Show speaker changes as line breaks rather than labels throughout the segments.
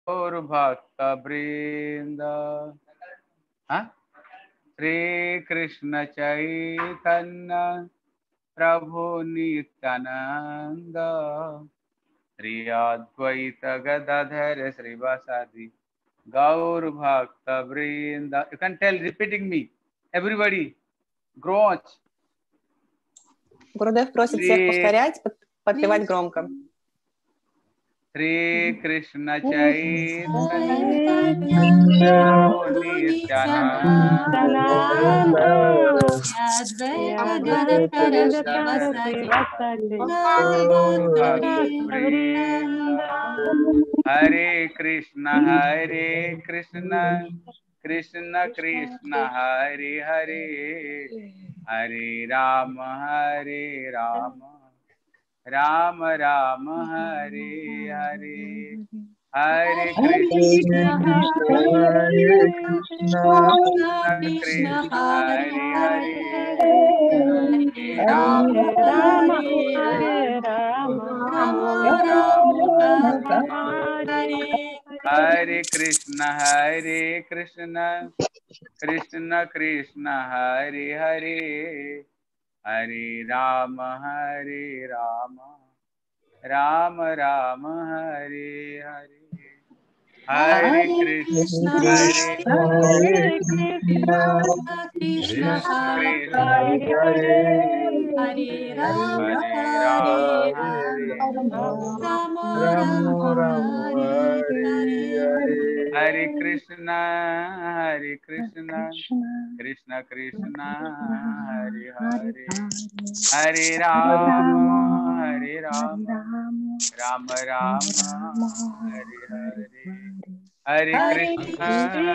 और भक्त वृंद। हाँ, श्री कृष्ण चैतन्य प्रभु नित्यानंद, श्री अद्वैत गदाधर श्रीवासादि गौर भक्त वृंद। You can tell repeating me. Everybody, громче.
Гурудев просит всех повторять, подпевать громко.
Shri Krishna Chaitanya Hare Krishna Krishna Krishna Hare Hare, Hare Rama Ram Ram Hare Hare, Hare Krishna Krishna Hare Hare, Rama Hare Krishna Krishna Krishna Hare Hare, Hare Rama Ram Ram Hare Hare, Hare Krishna Krishna Krishna Hare Rama Hare Krishna Krishna Krishna Hare Hare, Hare Rama Rama Rama Hare Hare, Hare Krishna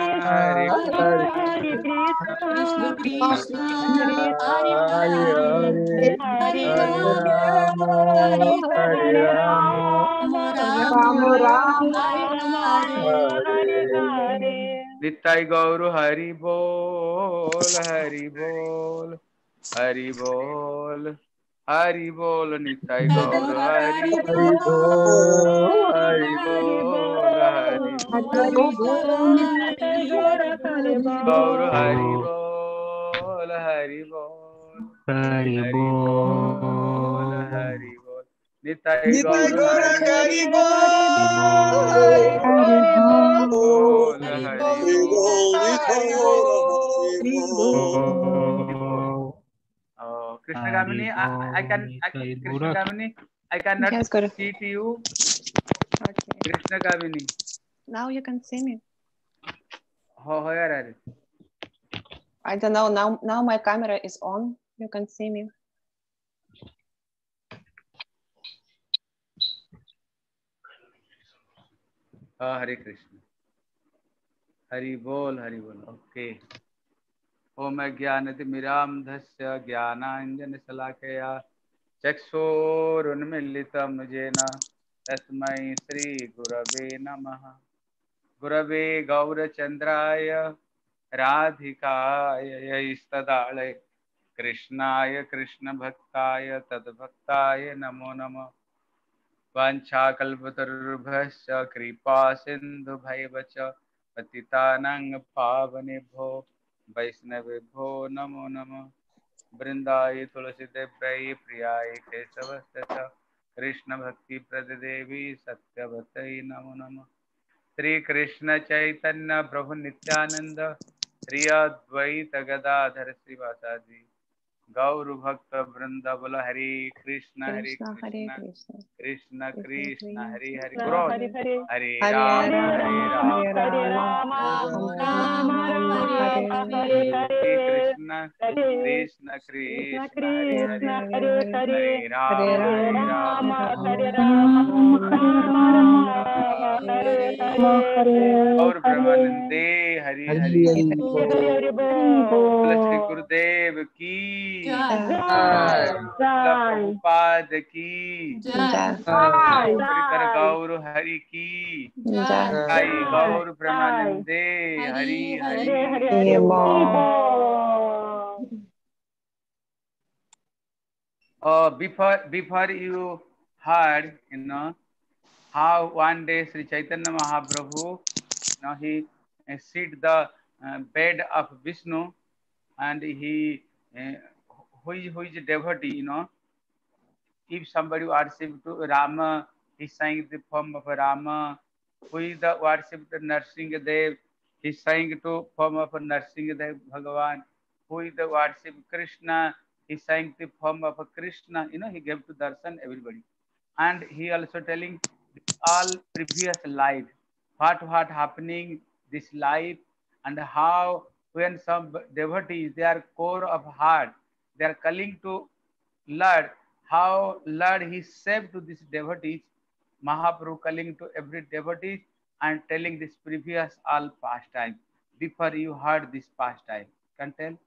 Krishna Krishna Hare Hare, Hare Rama Hare Rama, Rama Rama Hare Hare.
Nittai Gauru Hari Bol, Hari Bol, Hari Bol, Hari Bol, Nittai Gauru Hari Bol, Hari Bol, Hari Gauru Hari Bol, Hari Bol, Hari Bol, Hari Bol, Nittai Gauru Hari Bol, Hari Bol. Oh, Krishna Gamini, Krishna Gamini, I cannot see to you.
Okay.
Krishna Gamini.
Now you can see me.
Where are you?
I don't know. Now my camera is on. You can see me.
Hare Krishna. Hari Bol, Hari Bol. Okay. Om Jnanatimirandhasya Jnananjana Salakaya Chakshurunmilitam Jena Tasmai Shri Gurave Namaha. Gurave Gaurachandraya Radhikaya Istadale Krishnaya Krishna Bhaktaya Tadbhaktaya Namo Namo. Vanchakalpatarubhasya kripa sindhu bhaivacha patitanang pavanebho Vaishnavebho namo namo. Vrindaye tulasi devai priyaye kesavasya Krishna bhakti pradadevi satyavatai namo namo. Shri Krishna Chaitanya Prabhu Nityananda Shri Advaita Gadadhar Srivasadi Gaur Bhakta Vrinda Bola Hare Krishna Krishna Krishna Krishna Hare Hare Hare Rama Krishna Krishna Krishna Hare Rama Gaur Brahmanande Hare Hare Shri Gurudev ki Prabhupada ki Shri Gaur Hari ki Jai Gaur Brahmanande Hari Hari. Before you heard, how one day Sri Chaitanya Mahaprabhu, he sit the bed of Vishnu, and he who is a devotee, if somebody worship to Rama, he sang the form of Rama. Who is the worship to Narsingadev, he sang to form of Narsingadev Bhagavan. Who is the worship Krishna, he sang the form of Krishna. He gave to darshan everybody. And he also telling all previous life, what happening this life, and how when some devotees, they are core of heart, they are calling to Lord, how Lord he saved to these devotees, Mahaprabhu calling to every devotee and telling this previous all pastime before you heard this pastime. Can tell?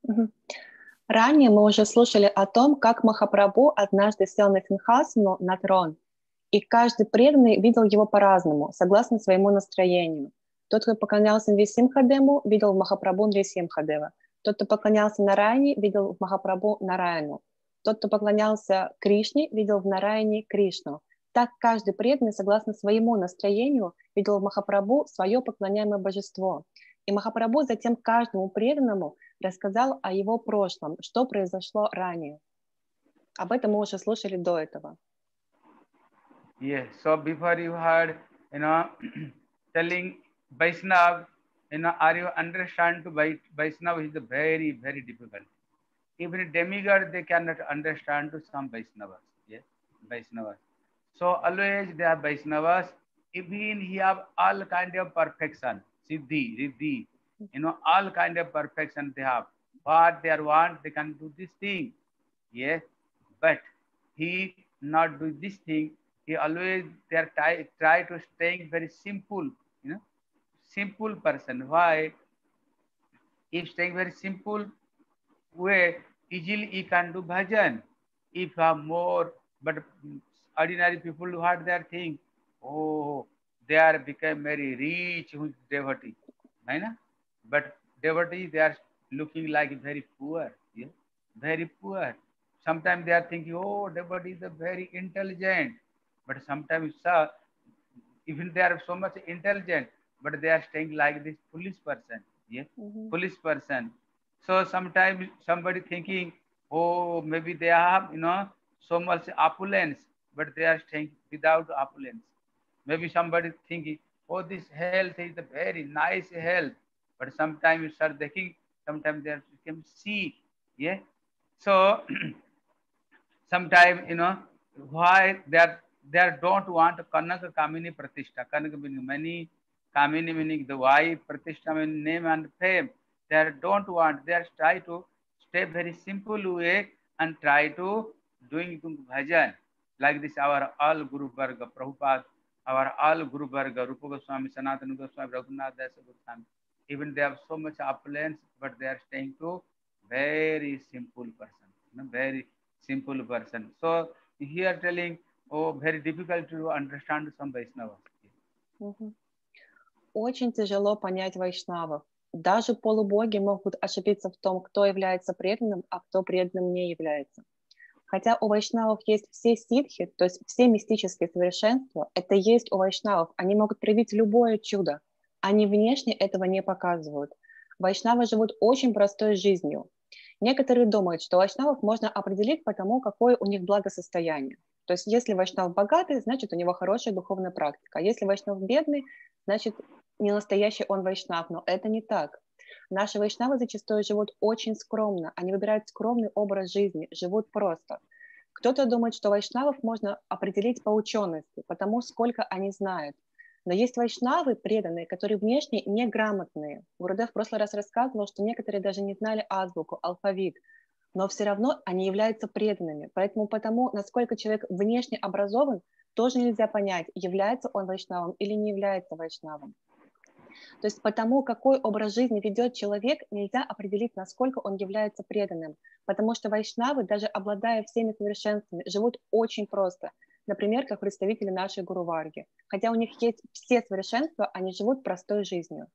Ранее мы уже слушали о том, как Махапрабху однажды сел на Симхасану, на трон, и каждый преданный видел его по-разному, согласно своему настроению. Тот, кто поклонялся Нрисимхадеву, видел в Махапрабху Нрисимхадева. Тот, кто поклонялся Нараяне, видел в Махапрабху Нараяну. Тот, кто поклонялся Кришне, видел в Нараяне Кришну. Так каждый преданный, согласно своему настроению, видел в Махапрабху свое поклоняемое божество. И Махапрабху затем каждому преданному рассказал о его прошлом, что произошло ранее. Об этом мы уже слушали до этого.
Yes, so before you heard, telling Vaishnava, are you understand to Vaishnava is very, very difficult. Even demigod, they cannot understand to some Vaishnavas. Yes, Vaishnavas. So always they are Vaishnavas. Even he have all kind of perfection, siddhi, riddhi, all kind of perfection they have. What they want, they can do this thing. Yes, but he not do this thing. He always they are try to staying very simple, simple person. Why? If staying very simple way, easily he can do bhajan. If you have more, but ordinary people what they are think, oh, they are become very rich who's devotee, right? But devotee they are looking like very poor, yeah? Very poor. Sometimes they are thinking, oh, devotee is a very intelligent, but sometimes even they are so much intelligent, but they are staying like this foolish person, yeah, foolish person. So sometimes somebody thinking, oh, maybe they have, so much opulence, but they are staying without opulence. Maybe somebody thinking, oh, this health is a very nice health, but sometimes you start thinking, sometimes they are become sick, yeah. So sometimes, why they don't want Kanaka Kamini Pratishtha. Kanaka meaning many, Kamini meaning the wife, Pratishtha meaning name and fame. They don't want, they are try to stay very simple way and try to doing bhajan. Like this, our all Guru Varga, Prabhupada, our all Guru Varga, Rupa Goswami, Sanatana Goswami, Raghunath Das Goswami. Even they have so much opulence, but they are staying to very simple person, very simple person. So here telling, oh, very difficult to understand some Vaishnavas.
Очень тяжело понять вайшнавов. Даже полубоги могут ошибиться в том, кто является преданным, а кто преданным не является. Хотя у вайшнавов есть все ситхи, то есть все мистические совершенства, это есть у вайшнавов. Они могут проявить любое чудо. Они внешне этого не показывают. Вайшнавы живут очень простой жизнью. Некоторые думают, что вайшнавов можно определить по тому, какое у них благосостояние. То есть если вайшнав богатый, значит у него хорошая духовная практика. А если вайшнав бедный, значит не настоящий он вайшнав. Но это не так. Наши вайшнавы зачастую живут очень скромно. Они выбирают скромный образ жизни, живут просто. Кто-то думает, что вайшнавов можно определить по учености, потому сколько они знают. Но есть вайшнавы преданные, которые внешне неграмотные. Гурудев в прошлый раз рассказывал, что некоторые даже не знали азбуку, алфавит, но все равно они являются преданными. Поэтому насколько человек внешне образован, тоже нельзя понять, является он вайшнавом или не является вайшнавом. То есть потому, какой образ жизни ведет человек, нельзя определить, насколько он является преданным. Потому что вайшнавы, даже обладая всеми совершенствами, живут очень просто. Например, как представители нашей Гуру Варги. Хотя у них есть все совершенства, они живут простой жизнью.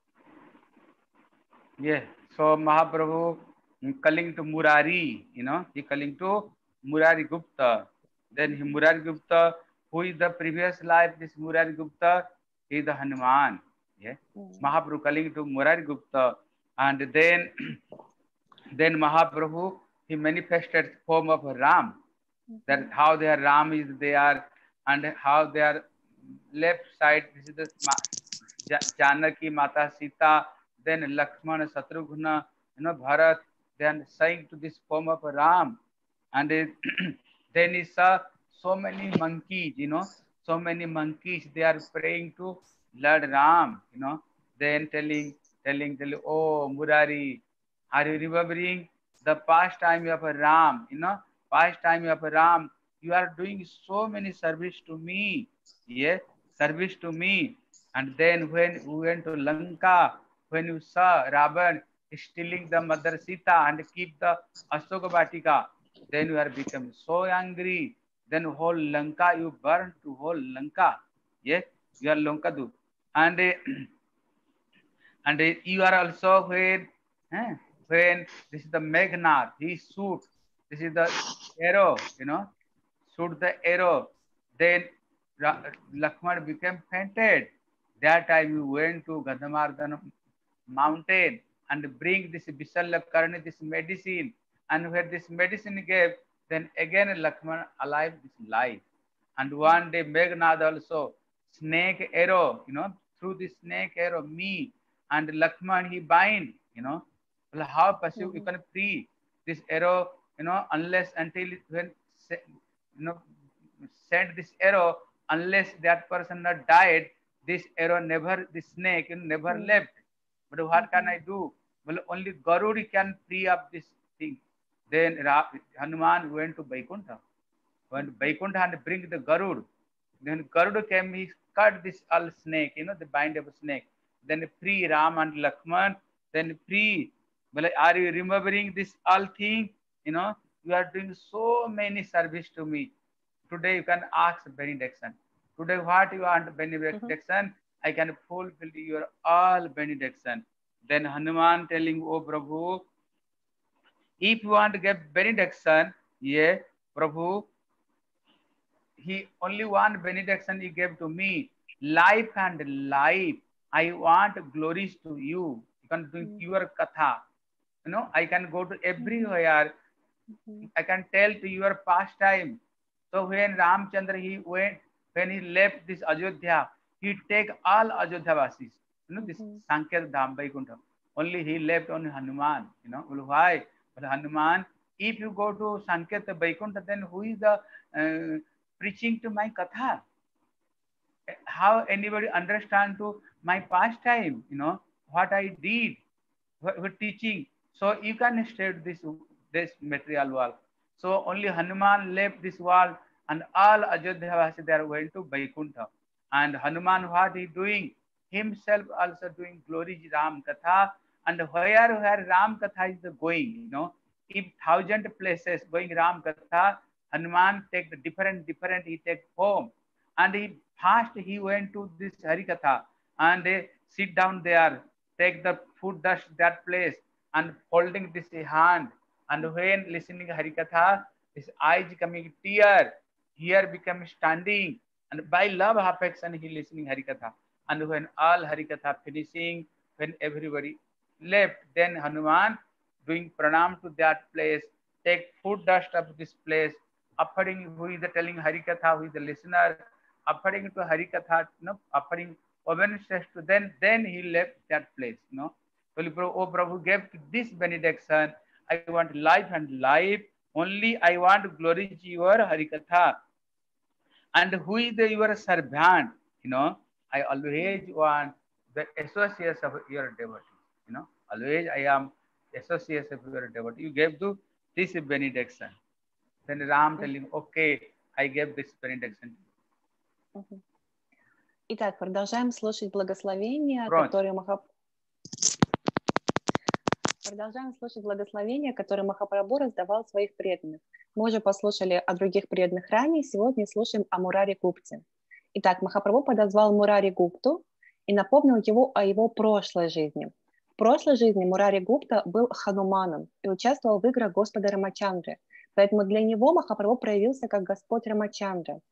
Yeah, so Mahaprabhu calling to Murari, he calling to Murari Gupta. Then Murari Gupta, who is the previous life, this Murari Gupta is the Hanuman. Yeah. Mahaprabhu calling to Murari Gupta, and then Mahaprabhu, he manifested form of Ram. That how their Ram is there, and how their left side, this is the Janaki Mata Sita, then Lakshmana Satrughna, Bharat, then saying to this form of Ram, and then he saw so many monkeys, so many monkeys, they are praying to Lord Ram, then telling, oh Murari, are you remembering the past time of Ram, past time of Ram, you are doing so many service to me, yes, service to me. And then when we went to Lanka, when you saw Ravan stealing the mother Sita and keep the Ashoka Vatika, then you are become so angry. Then whole Lanka you burn to whole Lanka. Yes, you are Lankadu. And you are also when this is the Meghnad, he shoot. This is the arrow, shoot the arrow. Then Lakshman became fainted. That time you went to Gadamardhan mountain and bring this Visalla Karni, this medicine. And where this medicine gave, then again Lakshman alive this life. And one day Meghnad also, snake arrow, through the snake arrow, me and Lakshman he bind, well, how possible you can free this arrow, unless until when send this arrow, unless that person not died, this arrow never, this snake never left. But what can I do? Well, only Garudi can free up this thing. Then Hanuman went to Vaikuntha. Went to Vaikuntha and bring the Garud. Then Garud came, he cut this all snake, the bind of a snake. Then free Ram and Lakshman. Then free. Well, are you remembering this all thing? You are doing so many service to me. Today you can ask benediction. Today what you want benediction? I can fulfill your all benediction. Then Hanuman telling, oh Prabhu, if you want to get benediction, yeah, Prabhu, he only one benediction he gave to me. Life and life. I want glories to you. You can do your katha. I can go to everywhere. I can tell to your pastime. So when Ramchandra he went, when he left this Ajodhya, he take all Ajodhya Vasis, this Sanket Dham Vaikuntha. Only he left only Hanuman, Well, why? But Hanuman, if you go to Sanket Vaikuntha, then who is the preaching to my katha? How anybody understand to my pastime, what I did, what teaching. So you can state this material world. So only Hanuman left this world, and all Ajodhya they are going to Vaikuntha. And Hanuman, what he doing? Himself also doing glory Ram Katha. And where Ram Katha is going, if 1,000 places going Ram Katha, Hanuman take the different, he take form. And he went to this Harikatha and they sit down there, take the food dust that place and holding this hand. And when listening Harikatha, his eyes coming tear, here become standing. And by love affection, he listening Harikatha. And when all Harikatha finishing, when everybody left, then Hanuman doing pranam to that place, take food dust of this place, offering who is the telling Harikatha, who is the listener, offering to Harikatha, offering obeisance to then he left that place, So, oh Prabhu gave this benediction, I want life and life, only I want glory to your Harikatha. And who is your servant, I always want the associates of your devotee, always I am associates of your devotee. You gave to this benediction. Then Ram telling, okay, I gave this benediction.
Итак, продолжаем слушать благословения, которые Махапрабху раздавал своих преданных. Мы уже послушали о других преданных ранее, сегодня слушаем о Мурари Гупте. Итак, Махапрабху подозвал Мурари Гупту и напомнил его о его прошлой жизни. В прошлой жизни Мурари Гупта был Хануманом и участвовал в играх Господа Рамачандры. Поэтому для него Махапрабху проявился как Господь Рамачандра.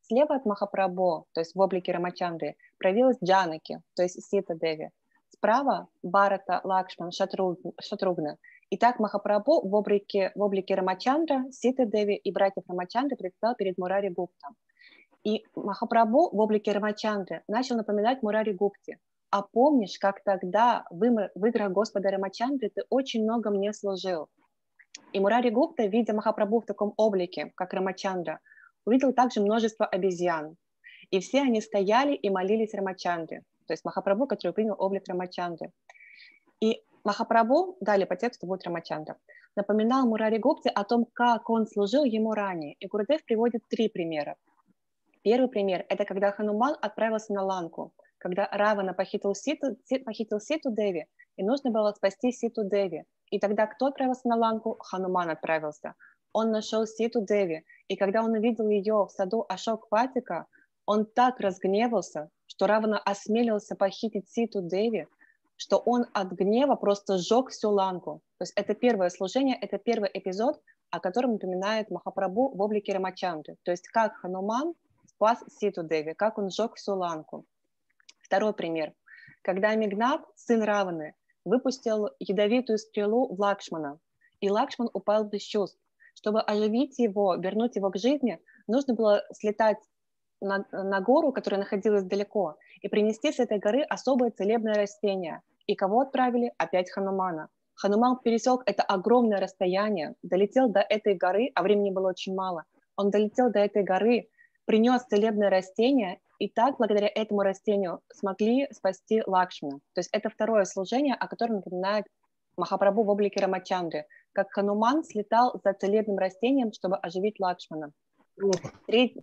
слева от Махапрабху, то есть в облике Рамачандры, проявилась Джанаки, то есть Сита Деви. Справа Бхарата, Лакшман, Шатругна. Итак, Махапрабху в облике Рамачандра, Сита Деви и братьев Рамачандры предстал перед Мурари Гуптом. И Махапрабху в облике Рамачандры начал напоминать Мурари Гупте: а помнишь, как тогда в играх Господа Рамачандры ты очень много мне служил? И Мурари Гупта, видя Махапрабху в таком облике, как Рамачандра, увидел также множество обезьян. И все они стояли и молились Рамачандре, то есть Махапрабху, который принял облик Рамачандры. И Махапрабху, далее по тексту будет Рамачандра, напоминал Мурари Гупте о том, как он служил ему ранее. И Гурудев приводит 3 примера. Первый пример – это когда Хануман отправился на Ланку, когда Равана похитил Ситу Деви, и нужно было спасти Ситу Деви. И тогда кто отправился на Ланку? Хануман отправился. Он нашел Ситу Деви, и когда он увидел ее в саду Ашок-Ватика, он так разгневался, что Равана осмелился похитить Ситу Деви, что он от гнева просто сжег всю Ланку. То есть это первое служение, это первый эпизод, о котором напоминает Махапрабху в облике Рамачандры. То есть как Хануман спас Ситу Деви, как он сжег всю Ланку. Второй пример. Когда Мегнат, сын Раваны, выпустил ядовитую стрелу в Лакшмана, и Лакшман упал без чувств. Чтобы оживить его, вернуть его к жизни, нужно было слетать на гору, которая находилась далеко, и принести с этой горы особое целебное растение. И кого отправили? Опять Ханумана. Хануман пересек это огромное расстояние, долетел до этой горы, а времени было очень мало. Он долетел до этой горы, принес целебное растение, и так, благодаря этому растению, смогли спасти Лакшмана. То есть это второе служение, о котором напоминает Махапрабху в облике Рамачандры, как Хануман слетал за целебным растением, чтобы оживить Лакшмана. Третий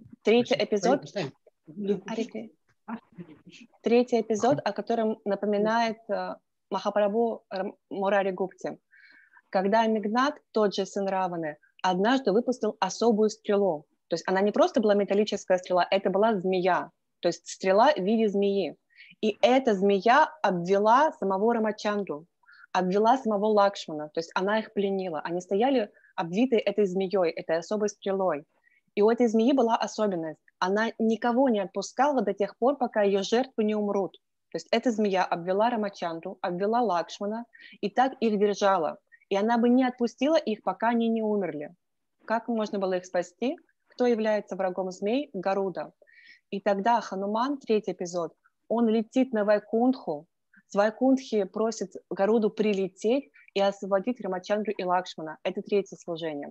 эпизод, о котором напоминает Махапрабху Мурари Гупте. Когда Мегнат, тот же сын Раваны, однажды выпустил особую стрелу. То есть она не просто была металлическая стрела, это была змея. То есть стрела в виде змеи. И эта змея обвела самого Рамачандру, обвела самого Лакшмана. То есть она их пленила. Они стояли обвитые этой змеей, этой особой стрелой. И у этой змеи была особенность. Она никого не отпускала до тех пор, пока ее жертвы не умрут. То есть эта змея обвела Рамачандру, обвела Лакшмана и так их держала. И она бы не отпустила их, пока они не умерли. Как можно было их спасти? Кто является врагом змей? Гаруда. И тогда Хануман, третий эпизод, он летит на Вайкунтху. С Вайкунтхи просит Гаруду прилететь и освободить Рамачандру и Лакшмана. Это третье служение.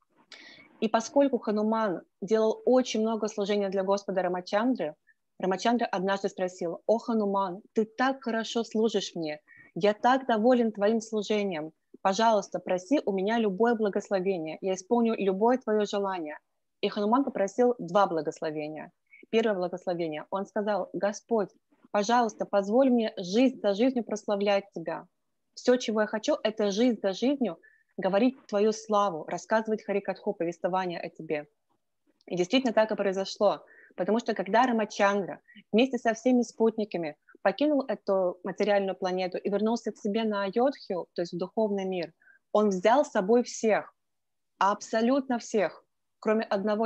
И поскольку Хануман делал очень много служения для Господа Рамачандры, Рамачандра однажды спросил: «О, Хануман, ты так хорошо служишь мне, я так доволен твоим служением. Пожалуйста, проси у меня любое благословение, я исполню любое твое желание». И Хануман попросил 2 благословения. Первое благословение. Он сказал: «Господь, пожалуйста, позволь мне жизнь за жизнью прославлять Тебя. Все, чего я хочу, это жизнь за жизнью говорить Твою славу, рассказывать Харикатху, повествование о Тебе». И действительно так и произошло. Потому что когда Рамачандра вместе со всеми спутниками покинул эту материальную планету и вернулся к себе на Айодхью, то есть в духовный мир, он взял с собой всех, абсолютно всех, кроме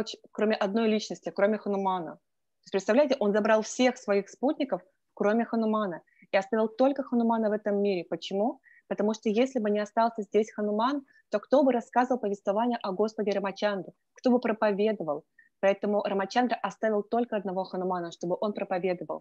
одной личности, кроме Ханумана. То есть, представляете, он забрал всех своих спутников, кроме Ханумана, и оставил только Ханумана в этом мире. Почему? Потому что если бы не остался здесь Хануман, то кто бы рассказывал повествование о Господе Рамачандре, кто бы проповедовал? Поэтому Рамачандра оставил только одного Ханумана, чтобы он проповедовал.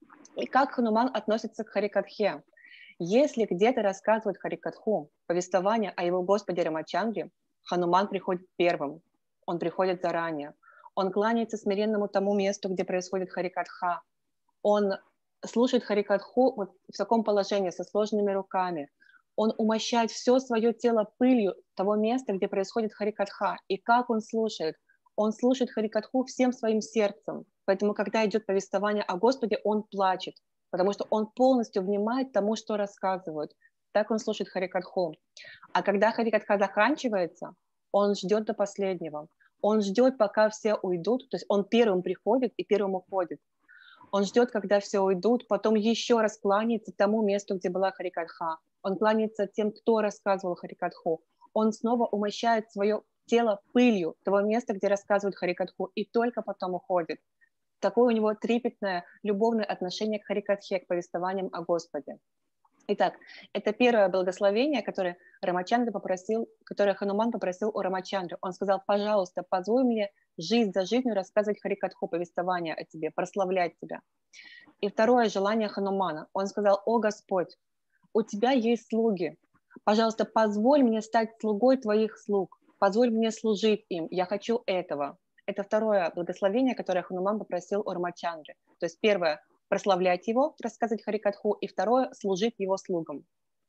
И как Хануман относится к Харикатхе? Если где-то рассказывают Харикатху, повествование о его Господе Рамачандре, Хануман приходит первым, он приходит заранее. Он кланяется смиренному тому месту, где происходит Харикатха. Он слушает Харикатху вот в таком положении, со сложенными руками. Он умощает все свое тело пылью того места, где происходит Харикатха. И как он слушает? Он слушает Харикатху всем своим сердцем. Поэтому, когда идет повествование о Господе, он плачет, потому что он полностью внимает тому, что рассказывают. Так он слушает Харикатху. А когда Харикатха заканчивается, он ждет до последнего. Он ждет, пока все уйдут. То есть он первым приходит и первым уходит. Он ждет, когда все уйдут, потом еще раз кланяется тому месту, где была Харикатха. Он кланяется тем, кто рассказывал Харикатху. Он снова умощает свое тело пылью того места, где рассказывают Харикатху, и только потом уходит. Такое у него трепетное, любовное отношение к Харикатхе, к повествованиям о Господе. Итак, это первое благословение, которое Хануман попросил у Рамачандры. Он сказал: пожалуйста, позволь мне жизнь за жизнью рассказывать Харикатху, повествование о тебе, прославлять тебя. И второе желание Ханумана. Он сказал: о Господь, у тебя есть слуги. Пожалуйста, позволь мне стать слугой твоих слуг. Позволь мне служить им. Я хочу этого. Это второе благословение, которое Хануман попросил у Рамачандры. То есть первое – прославлять его, рассказывать Харикатху, и второе – служить его слугам.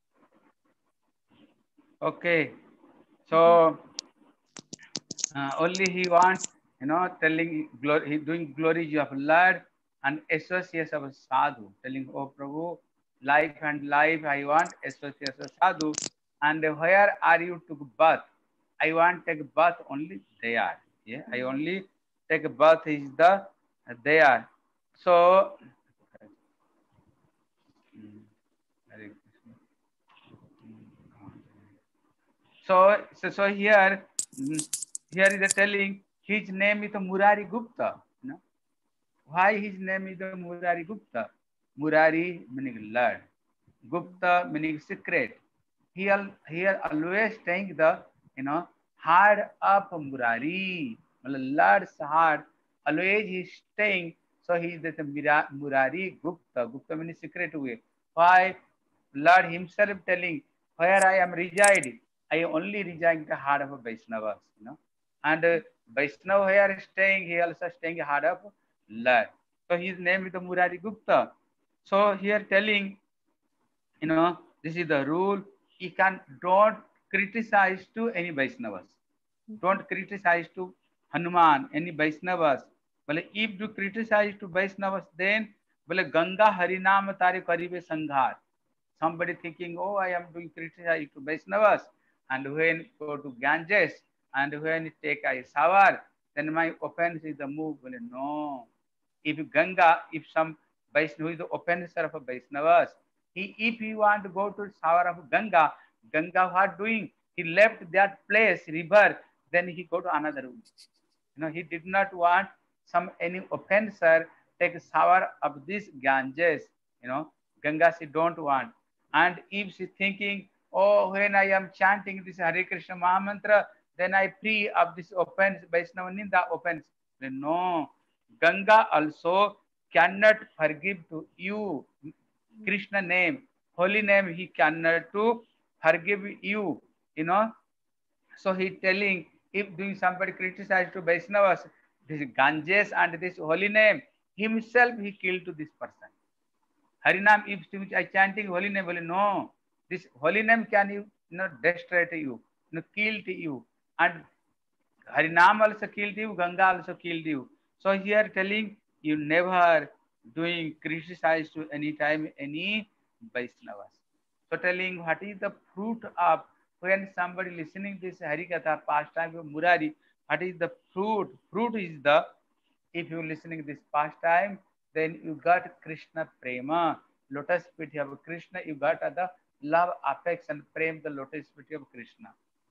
Okay, so only he wants, telling glory, doing glories of Lord and association of sadhu, telling, oh Prabhu, life and life, I want association of sadhu, and where are you to birth? I want take birth only there. Yeah, I only take birth is the there. So so here is the telling his name is Murari Gupta. Why his name is Murari Gupta? Murari meaning Lord, Gupta meaning secret. He always staying the heart of Murari. Lord's heart always he is staying. So he is the Murari Gupta. Gupta means secret way. Why? Lord himself telling, where I am residing, I only reside in the heart of Vaishnavas. And Vaishnava where staying, he also staying in the heart of Lord. So his name is the Murari Gupta. So here telling, this is the rule. You don't criticize to any Vaishnavas. Don't criticize to Hanuman, any Vaishnavas. But if you criticize to Vaishnavas, then Ganga Harinam Tare Karibe Sanghar. Somebody thinking, oh, I am doing criticize to Vaishnavas, and when go to Ganges, and when take a shower, then my offense is the move. Well, no. If Ganga, if some Vaishnava is the offender of Vaishnavas, if he want to go to shower of Ganga what doing? He left that place, river, then he go to another room. He did not want any offender take a shower of this Ganges. Ganga she don't want. And if she thinking, oh, when I am chanting this Hare Krishna Mahamantra, then I free of this offense, Vaishnava Ninda offense. No, Ganga also cannot forgive to you. Krishna name, holy name, he cannot to forgive you. So he telling, if doing somebody criticize to Vaishnavas, this Ganges and this holy name, himself he killed to this person. Harinam, if I chanting holy name, no, this holy name can you destroy to you, kill to you, and Harinam also killed you, Ganga also killed you. So here telling you never doing criticize to any time any Vaishnavas. So telling what is the fruit of when somebody listening this Harikatha pastime of Murari, what is the fruit? Fruit is the, if you listening this pastime, then you got Krishna Prema, lotus feet of Krishna, you got the love, affection, prem, the lotus feet of Krishna.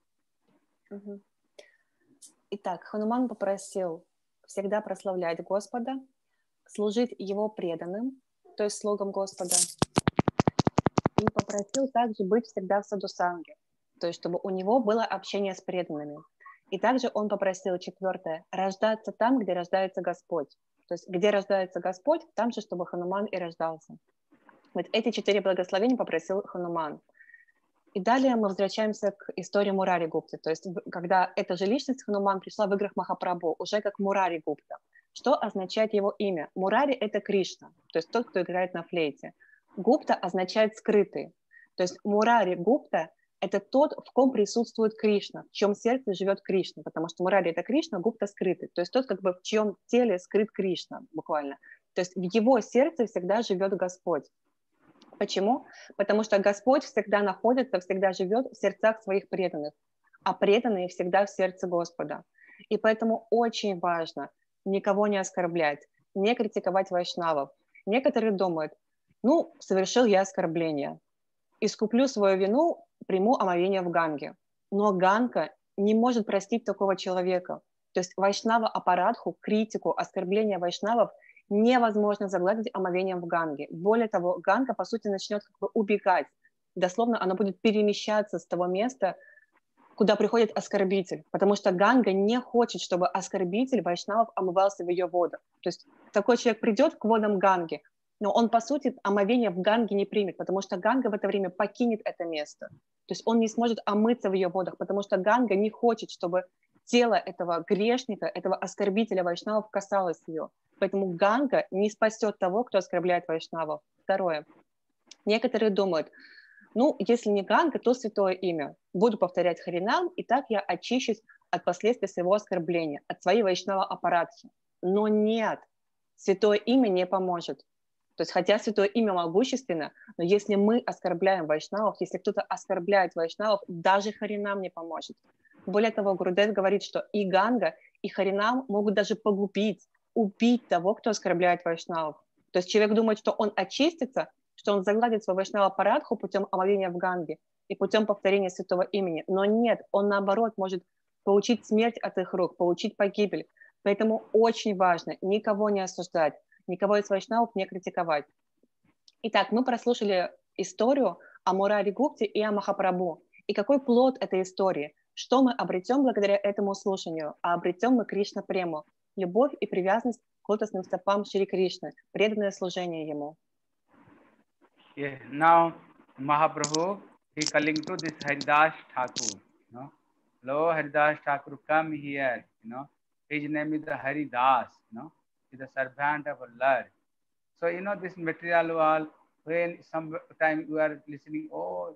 Итак, Хануман попросил всегда прославлять Господа, служить Его преданным, то есть слугам Господа, и попросил также быть всегда в садхусанге, то есть чтобы у него было общение с преданными. И также он попросил, четвертое, рождаться там, где рождается Господь. То есть где рождается Господь, там же, чтобы Хануман и рождался. Вот эти 4 благословения попросил Хануман. И далее мы возвращаемся к истории Мурари Гупты. То есть когда эта же личность Хануман пришла в играх Махапрабху, уже как Мурари Гупта. Что означает его имя? Мурари – это Кришна, то есть тот, кто играет на флейте. Гупта означает скрытый. То есть Мурари Гупта – это тот, в ком присутствует Кришна, в чьем сердце живет Кришна, потому что Мурари – это Кришна, Гупта – скрытый. То есть тот, как бы в чьем теле скрыт Кришна, буквально. То есть в его сердце всегда живет Господь. Почему? Потому что Господь всегда находится, всегда живет в сердцах своих преданных, а преданные всегда в сердце Господа. И поэтому очень важно никого не оскорблять, не критиковать вайшнавов. Некоторые думают, совершил я оскорбление, искуплю свою вину, приму омовение в Ганге. Но Ганга не может простить такого человека. То есть вайшнава апарадху, критику, оскорбление вайшнавов невозможно загладить омовением в Ганге. Более того, Ганга, по сути, начнет как бы убегать. Дословно она будет перемещаться с того места, куда приходит оскорбитель, потому что Ганга не хочет, чтобы оскорбитель вайшнавов омывался в ее водах. То есть такой человек придет к водам Ганги, но он, по сути, омовение в Ганге не примет, потому что Ганга в это время покинет это место. То есть он не сможет омыться в ее водах, потому что Ганга не хочет, чтобы тело этого грешника, этого оскорбителя вайшнавов касалось ее. Поэтому Ганга не спасет того, кто оскорбляет вайшнавов. Второе. Некоторые думают, ну, если не Ганга, то святое имя. Буду повторять Харинам, и так я очищусь от последствий своего оскорбления, от своей вайшнава аппаратхи. Но нет, святое имя не поможет. То есть, хотя святое имя могущественно, но если мы оскорбляем вайшнавов, если кто-то оскорбляет вайшнавов, даже Харинам не поможет. Более того, Гурудев говорит, что и Ганга, и Харинам могут даже погубить, убить того, кто оскорбляет вайшнавов. То есть человек думает, что он очистится, что он загладит свой вайшнава парадху путем омовения в Ганге и путем повторения святого имени. Но нет, он наоборот может получить смерть от их рук, получить погибель. Поэтому очень важно никого не осуждать, никого из вайшнавов не критиковать. Итак, мы прослушали историю о Мурари Гупте и о Махапрабху. И какой плод этой истории? Что мы обретем благодаря этому слушанию? А обретем мы Кришна Прему, любовь и привязанность к лотосным стопам Шри Кришны, преданное служение Ему.
Yeah. Now Mahaprabhu, he calling to this Haridas Thakur. Hello Haridas Thakur, come here. His name is the Haridas. He's the servant of Lord. So this material world, when sometime you are listening, oh,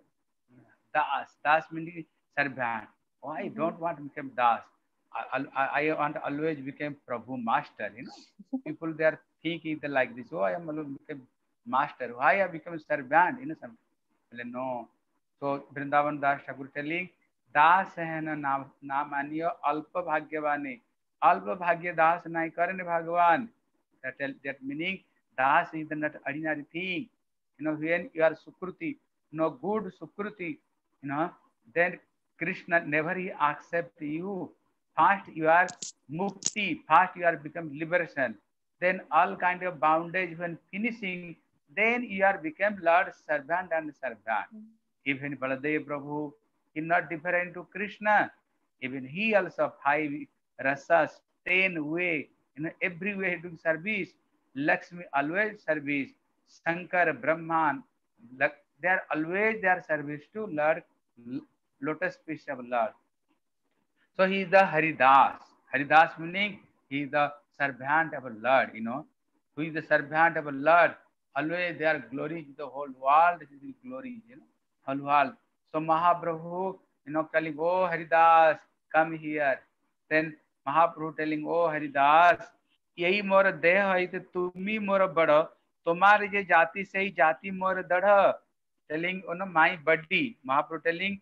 Das means servant. Oh, I don't want to become Das. I want to always become Prabhu Master. People they are thinking like this. Oh, I am always become Master. Why I become servant? Some no. So Vrindavan Das Thakur telling, Das hai na naam aniyo alpa bhagyavane. Alpa bhagya das nai karne bhagwan. That meaning Das is not ordinary thing. When you are Sukruti, good Sukruti, then Krishna never he accept you. First you are mukti, first you are become liberation. Then all kind of bondage when finishing, then you are become Lord servant and servant. Even Baladev Prabhu is not different to Krishna. Even he also 5 rasas, 10 way, every way doing service. Lakshmi always service. Shankar, Brahman, they are always their service to Lord, lotus feet of Lord. So he is the Haridas. Haridas meaning he is the servant of Lord, Who is the servant of Lord? Always they are glory to the whole world. This is glory, whole world. So Mahaprabhu, telling, oh Haridas, come here. Then Mahaprabhu telling, oh Haridas, यही मोर देह है तो तुम्ही मोर बड़ तुम्हारे जे जाति से ही जाति मोर दढ़ telling my body. Mahaprabhu telling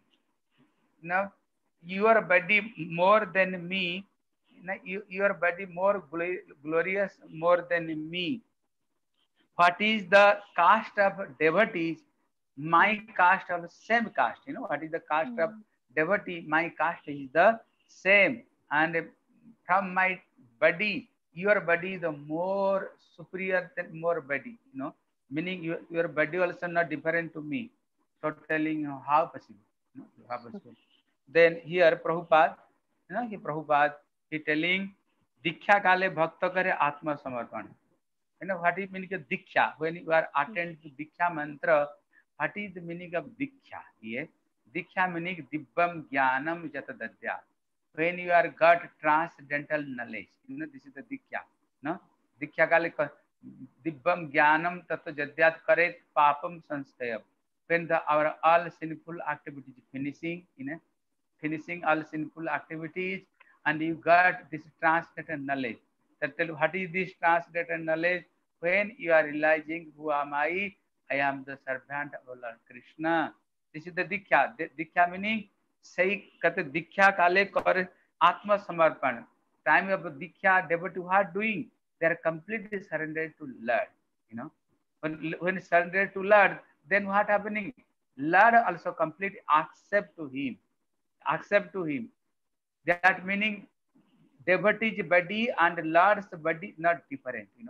your body more than me, your body more glorious more than me. What is the caste of devotees? My caste of same caste. What is the caste of devotee? My caste is the same. And from my body, your body is the more superior than more body. Meaning your body also not different to me. So telling how possible. How possible. Then here Prabhupada, he telling Diksha Kale Bhakta Kare Atma Samarpan. What is meaning of Diksha? When you are attend to Diksha mantra, what is the meaning of Diksha? Yes. Diksha meaning Dibbam Jnanam Jatadadya. When you are got transcendental knowledge, this is the Diksha. No? Diksha Kale Dibbam Jnanam Tato Jadyat Karet Papam Sanstayam. When our all sinful activities finishing, finishing all sinful activities, and you got this transcendental knowledge. That tell you what is this transcendental knowledge? When you are realizing who am I am the servant of Lord Krishna. This is the Diksha. Diksha meaning say kate Diksha kale kar Atma Samarpan. Time of Diksha, devotee who are doing, they are completely surrendered to Lord. When surrendered to Lord, then what happening? Lord also completely accept to him. Accept to him. That meaning devotee's body and Lord's body not different.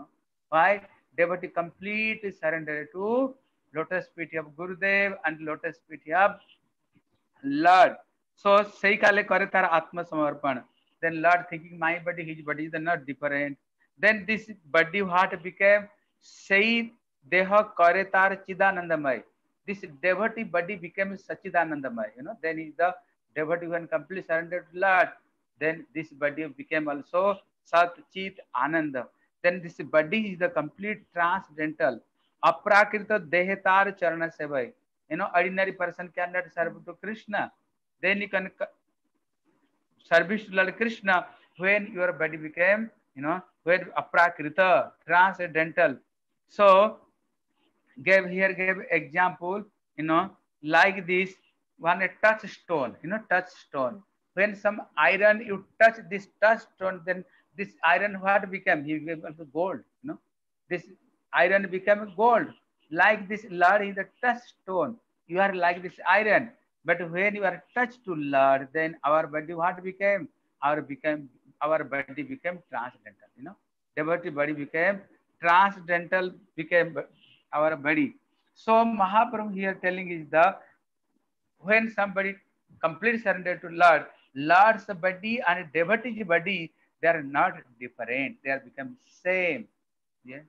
Why? Devotee completely surrendered to lotus feet of Gurudev and lotus feet of Lord. So sei kale kare tar atma samarpan. Then Lord thinking my body, his body is not different. Then this body what became sei deha kare tar chidanandamay. This devotee body became Sachidanandamay. Then is the devotee when completely surrendered to Lord. Then this body became also Sat Chit Ananda. Then this body is the complete transcendental. Aprakrita dehetar charana sevai. Ordinary person cannot serve to Krishna. Then you can service to Lord Krishna when your body became, when aprakrita, transcendental. So gave example, like this one a touchstone, touchstone. When some iron you touch this touchstone, then this iron what became? He became also gold, This iron became gold. Like this Lord is the touchstone. You are like this iron. But when you are touched to Lord, then our body what became? Our body became transcendental, Devotee body became transcendental, became our body. So Mahaprabhu here telling is the when somebody complete surrender to Lord, Lord's body and devotee's body, they are not different. They are become same. Yeah.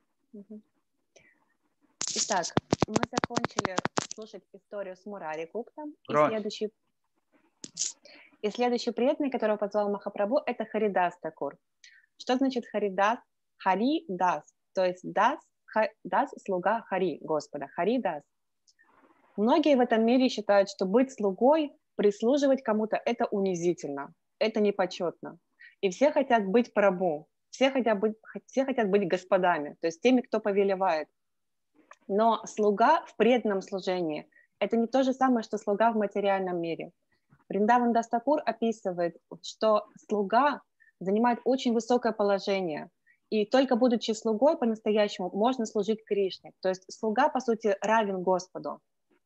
Итак, мы закончили слушать историю с Мурари Гуптом. И следующий преданный, которого позвал Махапрабху, это Харидас Такур. Что значит Харидас? Хари Дас. То есть Дас слуга Хари, Господа. Хари Дас. Многие в этом мире считают, что быть слугой, прислуживать кому-то, это унизительно, это непочетно. И все хотят быть прабху, все хотят быть господами, то есть теми, кто повелевает. Но слуга в преданном служении – это не то же самое, что слуга в материальном мире. Вриндаван Дас Такур описывает, что слуга занимает очень высокое положение, и только будучи слугой по-настоящему можно служить Кришне. То есть слуга, по сути, равен Господу.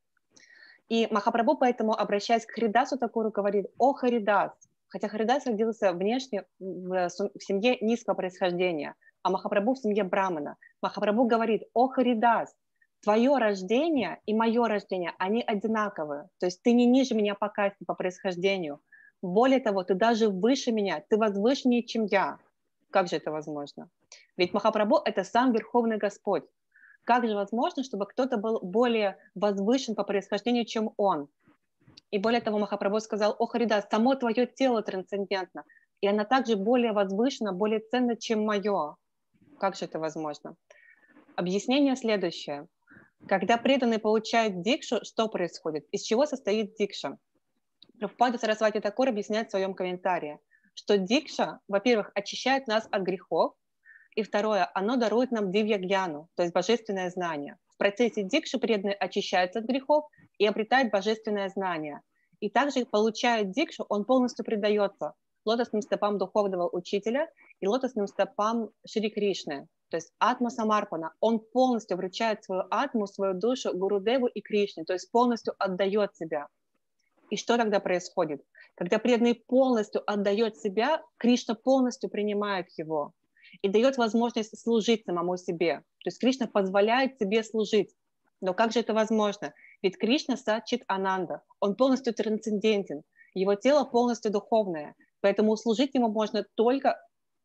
И Махапрабху поэтому, обращаясь к Харидасу Такуру, говорит: «О Харидас!» Хотя Харидас родился внешне в семье низкого происхождения, а Махапрабху в семье брамана. Махапрабху говорит: «О Харидас! Твое рождение и мое рождение, они одинаковые. То есть ты не ниже меня по касте, по происхождению. Более того, ты даже выше меня, ты возвышеннее, чем я». Как же это возможно? Ведь Махапрабху – это сам Верховный Господь. Как же возможно, чтобы кто-то был более возвышен по происхождению, чем он? И более того, Махапрабху сказал: «О Харидас, само твое тело трансцендентно, и она также более возвышена, более ценна, чем мое». Как же это возможно? Объяснение следующее. Когда преданный получает дикшу, что происходит? Из чего состоит дикша? Прабхупада Сарасвати Такур объясняет в своем комментарии, что дикша, во-первых, очищает нас от грехов, и второе, оно дарует нам дивья-гьяну, то есть божественное знание. В процессе дикши преданный очищается от грехов и обретает божественное знание. И также, получая дикшу, он полностью предается лотосным стопам духовного учителя и лотосным стопам Шри Кришны, то есть атма самарпана. Он полностью вручает свою атму, свою душу Гурудеву и Кришне, то есть полностью отдает себя. И что тогда происходит? Когда преданный полностью отдает себя, Кришна полностью принимает его и дает возможность служить самому себе. То есть Кришна позволяет себе служить. Но как же это возможно? Ведь Кришна Сачит Ананда, он полностью трансцендентен, его тело полностью духовное, поэтому служить ему можно только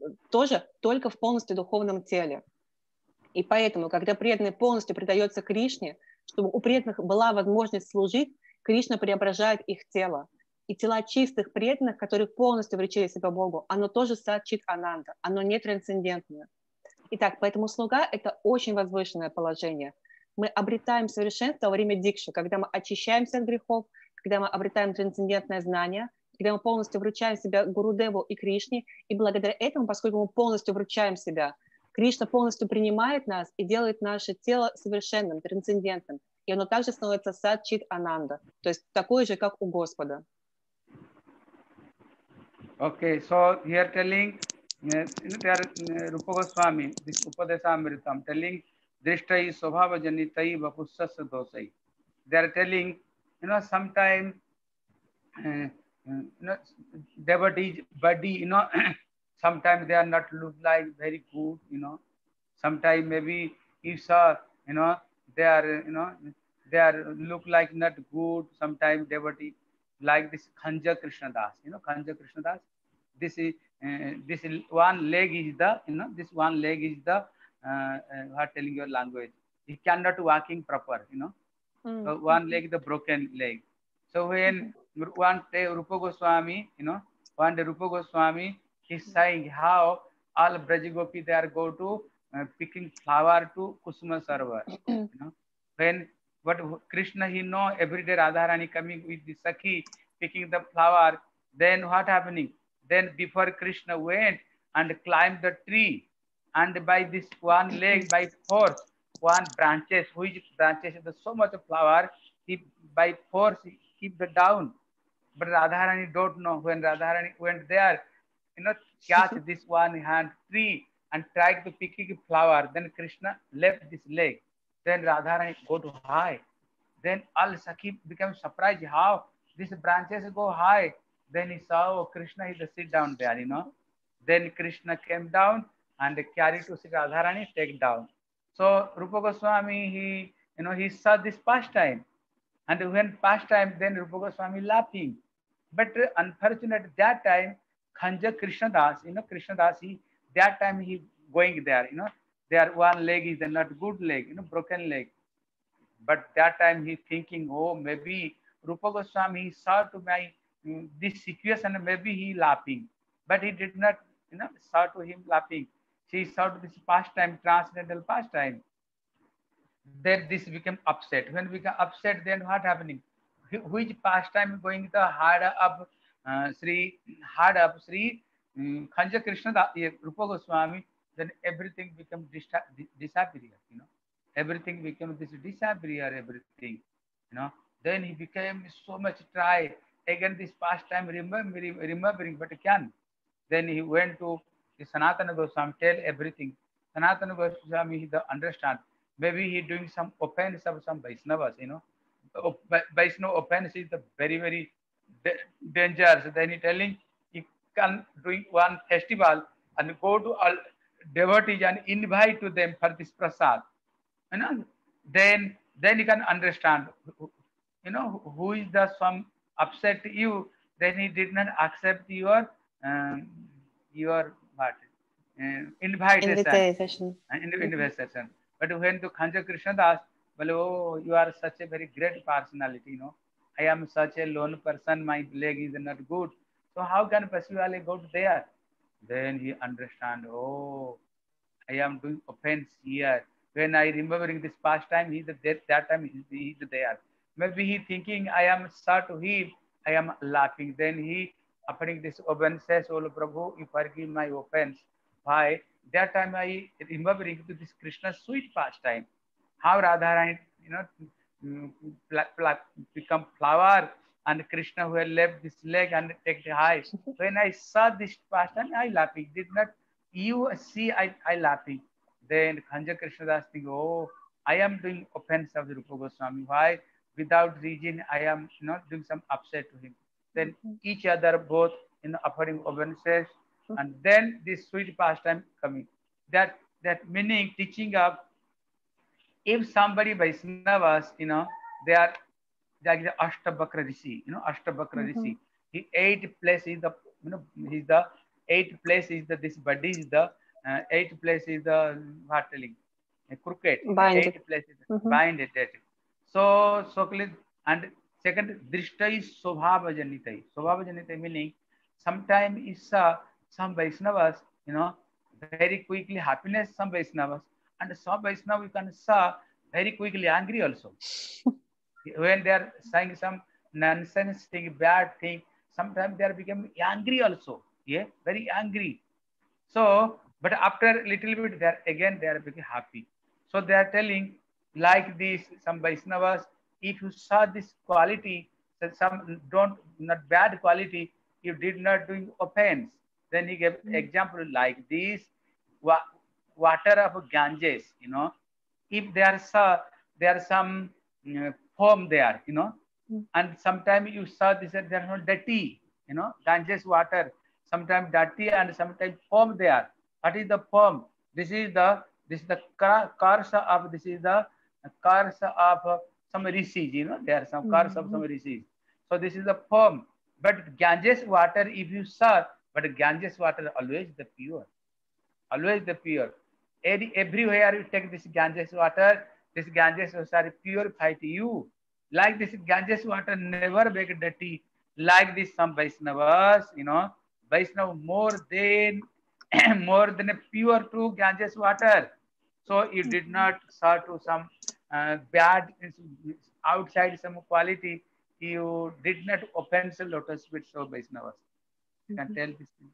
в полностью духовном теле. И поэтому, когда преданный полностью предается Кришне, чтобы у преданных была возможность служить, Кришна преображает их тело. И тела чистых преданных, которые полностью вручили себя Богу, оно тоже Сачит Ананда, оно не трансцендентное. Итак, поэтому слуга – это очень возвышенное положение. Мы обретаем совершенство во время дикши, когда мы очищаемся от грехов, когда мы обретаем трансцендентное знание, когда мы полностью вручаем себя Гурудеву и Кришне, и благодаря этому, поскольку мы полностью вручаем себя, Кришна полностью принимает нас и делает наше тело совершенным, трансцендентным, и оно также становится Сачит Ананда, то есть такое же, как у Господа.
Okay, so here telling, Rupa Goswami, this Upadeshamritam, telling, Drishtai Swabhava Janitai Vapussasya Dosai. They are telling, sometimes, devotees body, sometimes they are not look like very good, Sometime maybe you saw, they are, they are look like not good. Sometimes devotee like this Khanja Krishna Das, Khanja Krishna Das. This one leg is the, this one leg is the, what telling your language. He cannot walking proper, one leg the broken leg. So when one day Rupa Goswami, one day Rupa Goswami is saying how all Brajagopi they are go to picking flower to Kusuma Sarovar. When but Krishna he know every day Radharani coming with the Sakhi picking the flower. Then what happening? Then before Krishna went and climbed the tree, and by this one leg by force one branches, which branches is so much of flower, he by force he keep the down. But Radharani don't know. When Radharani went there, catch this one hand tree and tried to pick a flower. Then Krishna left this leg. Then Radharani go to high. Then all Sakhi became surprised how these branches go high. Then he saw, oh, Krishna is the sit down there, Then Krishna came down and carried to Sri Radharani, take down. So Rupa Goswami, he saw this pastime. And when pastime, then Rupa Goswami laughing. But unfortunately, that time, Khanja Krishna Das, Krishna Das, that time he going there, their one leg is not good leg, broken leg. But that time he thinking, oh, maybe Rupa Goswami saw to my this situation, maybe he laughing. But he did not, saw to him laughing. She saw to this pastime, transcendental pastime. Then this became upset. When we become upset, then what happening? Which pastime going the hard up Sri Khanja Krishna Rupa Goswami, then everything become disappear, everything became this disappear, everything, Then he became so much try again this pastime remembering, but can. Then he went to the Sanatana Goswami, tell everything. Sanatana Goswami he understand. Maybe he doing some offense of some Vaishnavas, Vaishnava offense is the very dangerous. Then he telling he can doing one festival and go to all devotees and invite to them for this prasad. Then you can understand, who is the some upset you. Then he did not accept your what invitation. Invitation. But when to Khanja Krishna Das, well, oh, you are such a very great personality, I am such a lone person, my leg is not good. So how can Pasivale go to there? Then he understand, oh, I am doing offense here. When I remembering this past time, that time he is there. Maybe he thinking I am sad to him, I am laughing. Then he offering this offense says, oh Prabhu, you forgive my offense. Why? That time I remembering to this Krishna sweet pastime. How Radharani, become flower and Krishna who had left this leg and take the high. When I saw this pastime, I laughing. Did not you see I laughing? Then Khanja Krishna Das think, oh, I am doing offense of the Rupa Goswami. Why? Without reason, I am not doing some upset to him. Then each other both offering offenses, and then this sweet pastime coming. That meaning teaching of if somebody Vaishnavas, they are like the Ashtabakra Rishi, Ashtabakra Rishi. He 8th place is the, he's the 8th place is the, this body is the 8th place is the, what telling, crooked. 8th place is binded. So, and second, Drishta is Sobhava Janitai. Sobhava Janitai meaning sometimes is some Vaishnavas, very quickly happiness, some Vaishnavas, and some Vaishnava you can saw very quickly angry also. When they are saying some nonsense thing, bad thing, sometimes they are becoming angry also. Yeah, very angry. So, but after a little bit, they are becoming happy. So they are telling like this, some Vaishnavas, if you saw this quality, that some not bad quality, you did not doing offense. Then he gave example like this, water of Ganges, if there are some foam there, and sometimes you saw this, there are no dirty, Ganges water, sometimes dirty and sometimes foam there. What is the foam? This is the This is the curse of, this is the curse of some rishis, you know, there are some curse of some rishis. So this is the form. But Ganges water, if you saw, but Ganges water always the pure. Always the pure. Everywhere you take this Ganges water is purified you. Like this Ganges water never make dirty. Like this some Vaishnavas, you know, Vaishnava more than more than a pure true Ganges water. So it did not start to some bad outside some quality. You did not offend the lotus feet so Vaishnavas. You can tell this thing.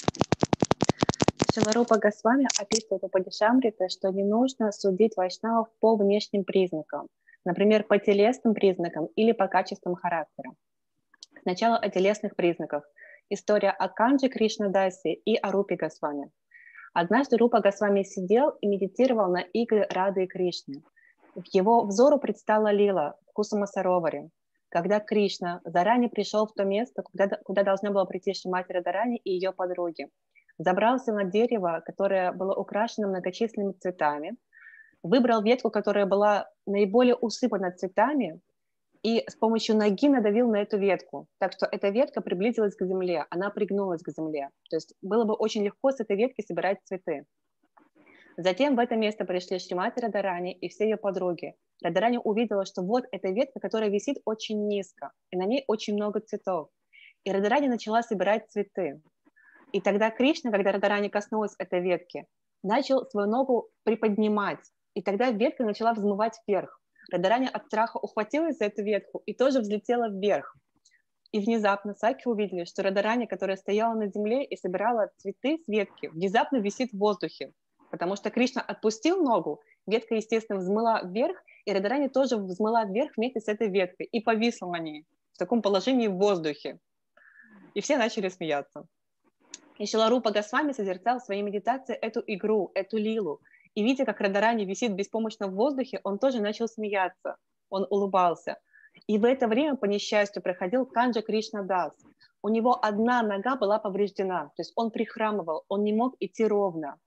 Шрила Рупа Госвами описывает в Упадишамрите, что не нужно судить вайшнавов по внешним признакам, например, по телесным признакам или по качествам характера. Сначала о телесных признаках. История о Канджи Кришнадасе и о Рупе Госвами. Однажды Рупа Госвами сидел и медитировал на игры Рады и Кришны. В его взору предстала лила в Кусама-Сароваре, когда Кришна заранее пришел в то место, куда должна была прийти Шримати Радарани и ее подруги. Забрался на дерево, которое было украшено многочисленными цветами, выбрал ветку, которая была наиболее усыпана цветами, и с помощью ноги надавил на эту ветку. Так что эта ветка приблизилась к земле, она пригнулась к земле. То есть было бы очень легко с этой ветки собирать цветы. Затем в это место пришли Шримати Радарани и все ее подруги. Радарани увидела, что вот эта ветка, которая висит очень низко, и на ней очень много цветов. И Радарани начала собирать цветы. И тогда Кришна, когда Радарани коснулась этой ветки, начал свою ногу приподнимать. И тогда ветка начала взмывать вверх. Радарани от страха ухватилась за эту ветку и тоже взлетела вверх. И внезапно Сакхи увидели, что Радарани, которая стояла на земле и собирала цветы с ветки, внезапно висит в воздухе. Потому что Кришна отпустил ногу, ветка, естественно, взмыла вверх, и Радарани тоже взмыла вверх вместе с этой веткой и повисла на ней в таком положении в воздухе. И все начали смеяться. И Шрила Рупа Госвами созерцал в своей медитации эту игру, эту лилу. И видя, как Радарани висит беспомощно в воздухе, он тоже начал смеяться. Он улыбался. И в это время, по несчастью, проходил Канджа Кришнадас. У него одна нога была повреждена, то есть он прихрамывал, он не мог идти ровно.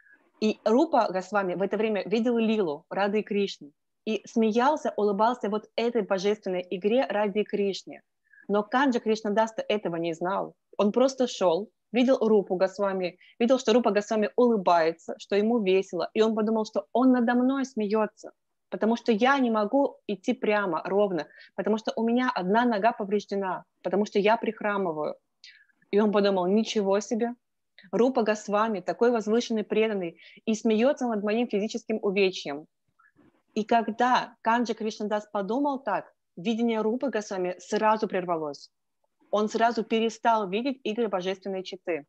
И Рупа Госвами в это время видел лилу Рады и Кришны. И смеялся, улыбался вот этой божественной игре Ради и Кришне. Но Канджа Кришнадас этого не знал. Он просто шел, видел Рупу Госвами, видел, что Рупа Госвами улыбается, что ему весело, и он подумал, что он надо мной смеется, потому что я не могу идти прямо, ровно, потому что у меня одна нога повреждена, потому что я прихрамываю. И он подумал, ничего себе, Рупа Госвами, такой возвышенный, преданный, и смеется над моим физическим увечьем. И когда Канджа Кришнадас подумал так, видение Рупы Госвами сразу прервалось. Он сразу перестал видеть игры божественной четы.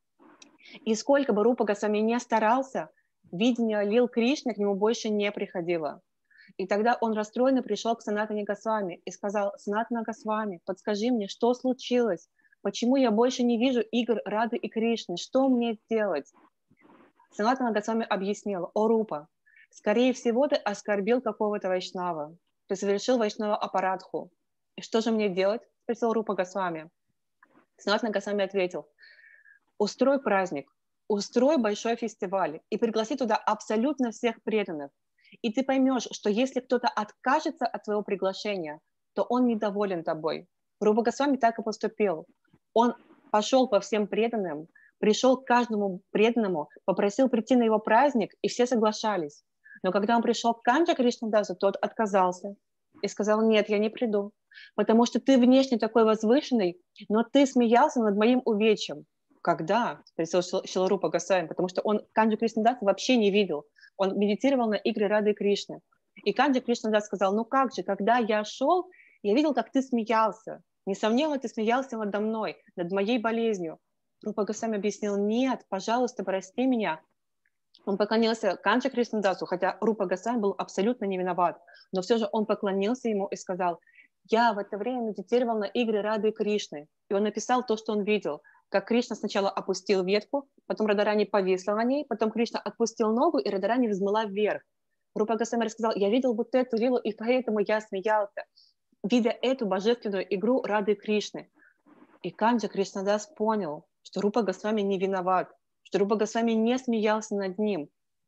И сколько бы Рупа Госвами не старался, видение лил Кришны к нему больше не приходило. И тогда он расстроенно пришел к Санатане Госвами и сказал: «Санатана Госвами, подскажи мне, что случилось? Почему я больше не вижу игр Рады и Кришны? Что мне делать?» Санатана Госвами объяснил: «О, Рупа, скорее всего, ты оскорбил какого-то вайшнава. Ты совершил вайшнава апарадху. И что же мне делать?» — спросил Рупа Госвами. Санатана Госвами ответил: «Устрой праздник, устрой большой фестиваль и пригласи туда абсолютно всех преданных. И ты поймешь, что если кто-то откажется от твоего приглашения, то он недоволен тобой». Рупа Госвами так и поступил. Он пошел по всем преданным, пришел к каждому преданному, попросил прийти на его праздник, и все соглашались. Но когда он пришел к Канджа Кришнадасу, тот отказался и сказал: «Нет, я не приду, потому что ты внешне такой возвышенный, но ты смеялся над моим увечьем». «Когда?» — спросил Шрила Рупа Госвами, потому что он Канджа Кришнадаса вообще не видел. Он медитировал на игры Рады и Кришны. И Канджа Кришнадас сказал: «Ну как же, когда я шел, я видел, как ты смеялся. Несомненно, ты смеялся надо мной, над моей болезнью». Рупа Госвами объяснил: «Нет, пожалуйста, прости меня». Он поклонился Канджа Кришнадасу, хотя Рупа Госвами был абсолютно не виноват, но все же он поклонился ему и сказал: «Я в это время медитировал на игры Рады и Кришны». И он написал то, что он видел, как Кришна сначала опустил ветку, потом Радарани повисла на ней, потом Кришна отпустил ногу, и Радарани взмыла вверх. Рупа Госвами рассказал: «Я видел вот эту лилу, и поэтому я смеялся, видя эту божественную игру Рады и Кришны». И Канджа Кришнадас понял, что Рупа Госвами не виноват, что Рупа Госвами не смеялся над ним.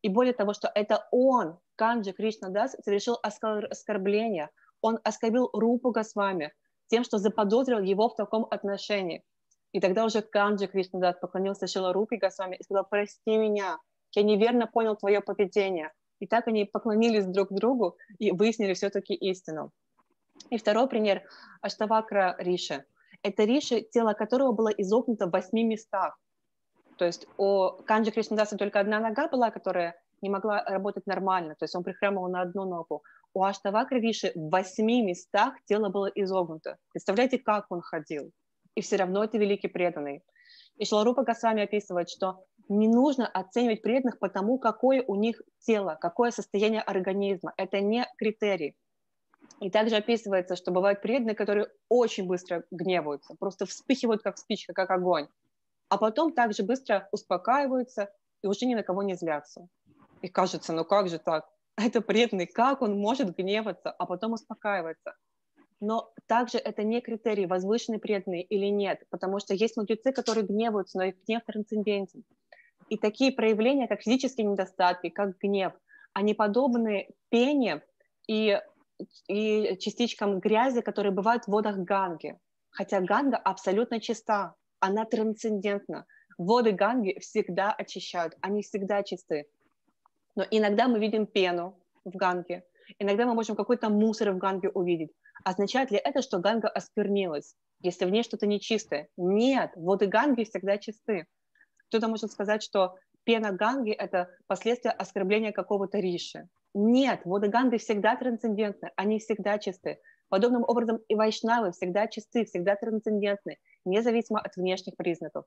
И более того, что это он, Канджи Кришнадас, совершил оскорбление. Он оскорбил Рупу Госвами тем, что заподозрил его в таком отношении. И тогда уже Канджи Кришнадас поклонился Шрила Рупе Госвами и сказал: прости меня, я неверно понял твое поведение. И так они поклонились друг другу и выяснили все-таки истину. И второй пример – Аштавакра Риши. Это Риши, тело которого было изогнуто в 8 местах. То есть у Канджи Кришнадаса только одна нога была, которая не могла работать нормально, то есть он прихрамывал на одну ногу. У Аштавакра Риши в 8 местах тело было изогнуто. Представляете, как он ходил? И все равно это великий преданный. И Шрила Рупа Госвами описывает, что не нужно оценивать преданных по тому, какое у них тело, какое состояние организма. Это не критерий. И также описывается, что бывают преданные, которые очень быстро гневаются, просто вспыхивают, как спичка, как огонь, а потом также быстро успокаиваются и уже ни на кого не злятся. И кажется, ну как же так? Это преданный, как он может гневаться, а потом успокаиваться? Но также это не критерий, возвышенный преданный или нет, потому что есть мудрецы, которые гневаются, но их гнев трансцендентен. И такие проявления, как физические недостатки, как гнев, они подобны пене и частичкам грязи, которые бывают в водах Ганги. Хотя Ганга абсолютно чиста, она трансцендентна. Воды Ганги всегда очищают, они всегда чисты. Но иногда мы видим пену в Ганге, иногда мы можем какой-то мусор в Ганге увидеть. Означает ли это, что Ганга осквернилась, если в ней что-то нечистое? Нет, воды Ганги всегда чисты. Кто-то может сказать, что пена Ганги – это последствия оскорбления какого-то риши. Нет, воды Ганги всегда трансцендентны, они всегда чисты. Подобным образом и вайшнавы всегда чисты, всегда трансцендентны, независимо от внешних признаков.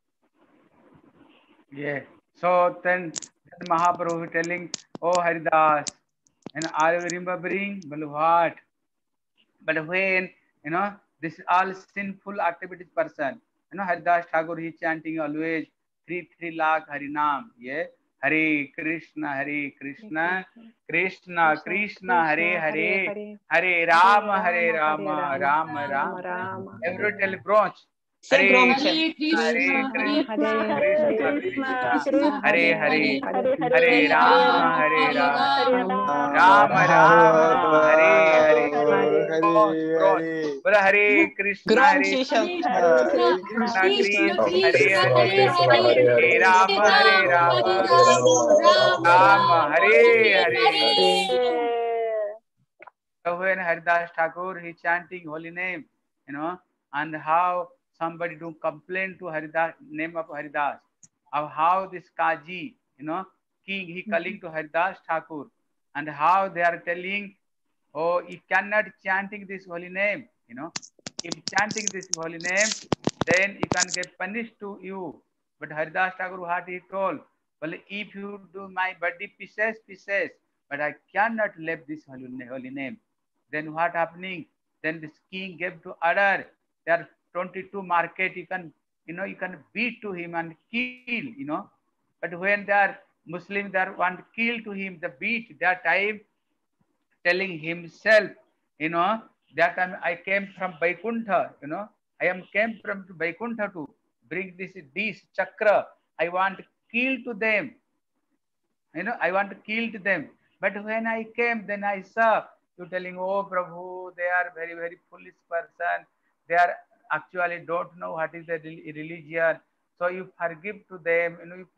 Yeah. So then Mahaprabhu telling, oh Haridas, and are you remembering? Well, what? But when, this is all sinful activities person, Haridas Thakur, he chanting always 3 lakh Harinam. Yeah. Hare Krishna, Krishna Krishna, Hare Hare, Hare Rama, Rama Rama. Every tell branch.
Все громче.
Hare Krishna, Hare Krishna,
Hare Hare,
Hare Rama,
Rama Rama, Hare Hare. Bola Hare Krishna,
Громче еще.
Krishna Krishna, Hare Hare, Hare Rama, Rama Hare Hare. So when Haridas Thakur he chanting holy name, and how somebody do complain to Haridas, name of Haridas, of how this Kaji, king, he calling to Haridas Thakur, and how they are telling, oh, you cannot chanting this holy name, if chanting this holy name, then you can get punished to you. But Haridas Thakur, what he told, well, if you do my body pieces, but I cannot leave this holy name, then what happening? Then this king gave to order, there are 22 market, you can beat to him and kill, but when they are Muslim, they want to kill to him, the beat, that time telling himself, that time I came from Vaikuntha, I am came from Vaikuntha to bring this chakra, I want to kill to them, I want to kill to them, but when I came, then I saw you telling, oh Prabhu, they are very, very foolish person, they are actually don't know what is the religion, so you forgive to them,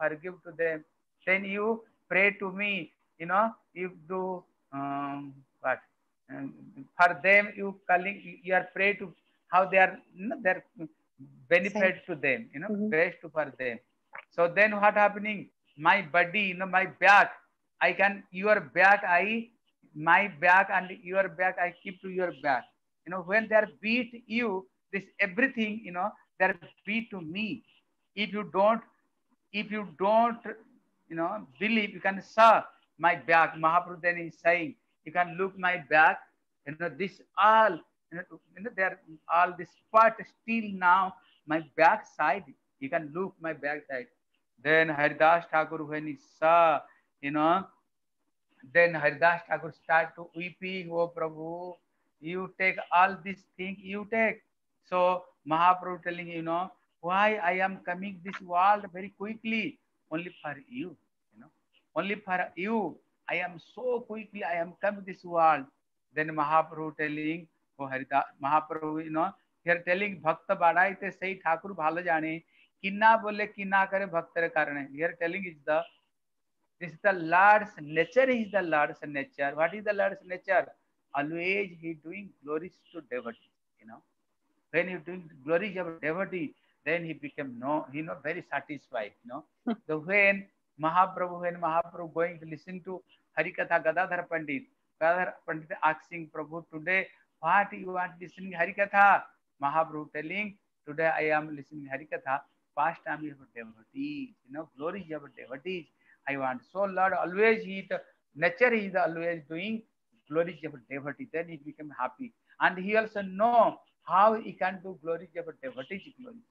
then you pray to me, you do what for them, you calling, you are pray to how they are, their benefit to them, best for them. So then what happening? My body, my back, I can, your back, my back and your back, I keep to your back. When they are beat you, this everything, they are beat to me. If you don't, believe, you can saw my back. Mahaprabhu then is saying, you can look my back, this all, they are all this part still now, my back side, you can look my back side. Then Haridas Thakur, when he saw, then Haridas Thakur start to weeping, oh Prabhu, you take all these things, you take. So Mahaprabhu telling, why I am coming this world very quickly, only for you, only for you I am so quickly I am come this world. Then Mahaprabhu telling, oh Haridas, Mahaprabhu, here telling भक्त बढ़ाइते सही ठाकुर भालो जाने किन्ना बोले किन्ना करे भक्तर कारण. Here telling is this is the Lord's nature, is the Lord's nature. What is the Lord's nature? Always he doing glories to devotee. When he doing glories of devotee, then he became very satisfied. So when Mahaprabhu going to listen to Harikatha, Gadadhar Pandit asking Prabhu, today what you are listening Harikatha? Mahaprabhu telling, today I am listening Harikatha, past time of devotees, glories of devotees. I want. So Lord always nature is always doing glories of devotee. Then he became happy. And he also know how he can do glories of devotees glory.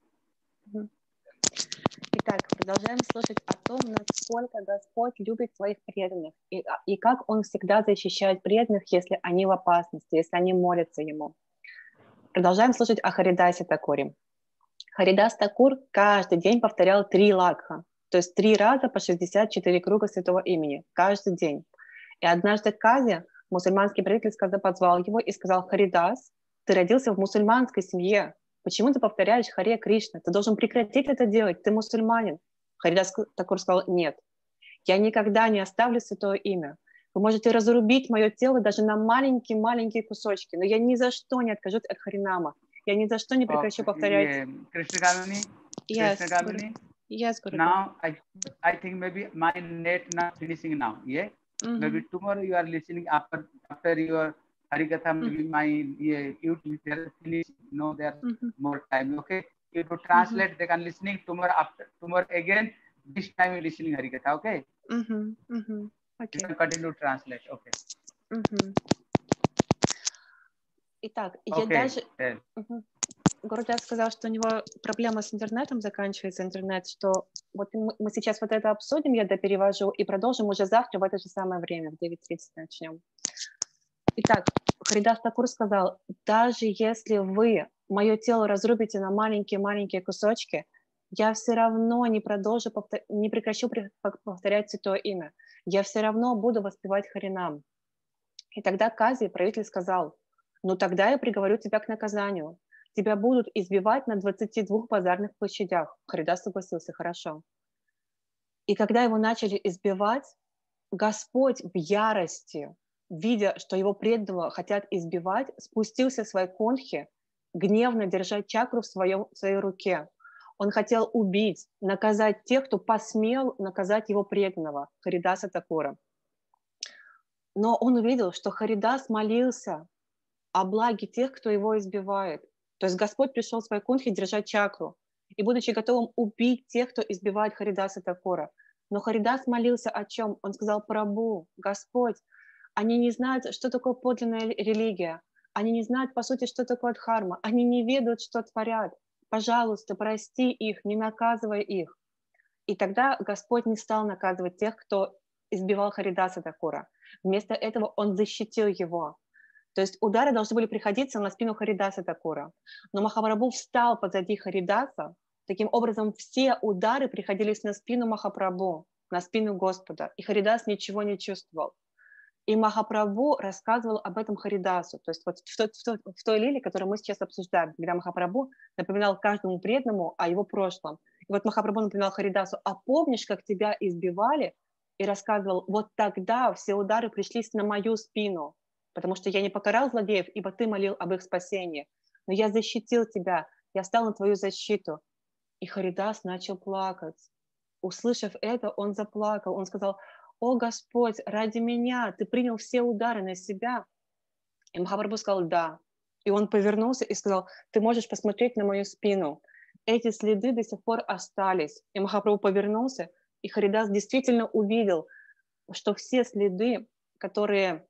Итак, продолжаем слушать о том, насколько Господь любит своих преданных и как Он всегда защищает преданных, если они в опасности, если они молятся Ему. Продолжаем слушать о Харидасе Такуре. Харидас Такур каждый день повторял 3 лакха, то есть 3 раза по 64 круга святого имени, каждый день. И однажды Кази, мусульманский правитель, позвал его и сказал: Харидас, ты родился в мусульманской семье, почему ты повторяешь Харе Кришна? Ты должен прекратить это делать, ты мусульманин. Харидас Такур сказал: нет, я никогда не оставлю святое имя. Вы можете разрубить мое тело даже на маленькие-маленькие кусочки, но я ни за что не откажусь от Харинама. Я ни за что не прекращу повторять.
Yes,
Yes, Guru.
Now I think maybe my net not finishing now. Yeah. Maybe tomorrow you are listening after your Harikatha. Maybe my YouTube finish. There's more time. Okay. You to translate. They can listening tomorrow again. This time you listening Harikatha. Okay.
Okay.
You can continue to translate. Okay.
Итак, я даже... Гурудев сказал, что у него проблема с интернетом, заканчивается интернет, что вот мы сейчас вот это обсудим, я доперевожу, и продолжим уже завтра в это же самое время, в 9:30 начнем. Итак, Харидас Такур сказал: даже если вы мое тело разрубите на маленькие-маленькие кусочки, я все равно не прекращу повторять святое имя. Я все равно буду воспевать Харинам. И тогда Кази, правитель, сказал: ну тогда я приговорю тебя к наказанию. Тебя будут избивать на 22 базарных площадях. Харидас согласился: хорошо. И когда его начали избивать, Господь в ярости, видя, что его преданного хотят избивать, спустился в своей конхи, гневно держа чакру в своей руке. Он хотел убить, наказать тех, кто посмел наказать его преданного, Харидаса Такура. Но он увидел, что Харидас молился о благе тех, кто его избивает. То есть Господь пришел в своей кунхи держать чакру и, будучи готовым убить тех, кто избивает Харидаса Такура. Но Харидас молился о чем? Он сказал: Прабху, Господь, они не знают, что такое подлинная религия. Они не знают, по сути, что такое дхарма. Они не ведают, что творят. Пожалуйста, прости их, не наказывай их. И тогда Господь не стал наказывать тех, кто избивал Харидаса Такура. Вместо этого он защитил его. То есть удары должны были приходиться на спину Харидаса Такура. Но Махапрабху встал позади Харидаса. Таким образом, все удары приходились на спину Махапрабху, на спину Господа. И Харидас ничего не чувствовал. И Махапрабху рассказывал об этом Харидасу. То есть вот в той лиле, которую мы сейчас обсуждаем, когда Махапрабху напоминал каждому преданному о его прошлом. И вот Махапрабху напоминал Харидасу: а помнишь, как тебя избивали? И рассказывал: вот тогда все удары пришлись на мою спину, потому что я не покарал злодеев, ибо ты молил об их спасении. Но я защитил тебя, я стал на твою защиту. И Харидас начал плакать. Услышав это, он заплакал. Он сказал: о Господь, ради меня ты принял все удары на себя. И Махапрабху сказал: да. И он повернулся и сказал: ты можешь посмотреть на мою спину. Эти следы до сих пор остались. И Махапрабху повернулся, и Харидас действительно увидел, что все следы, которые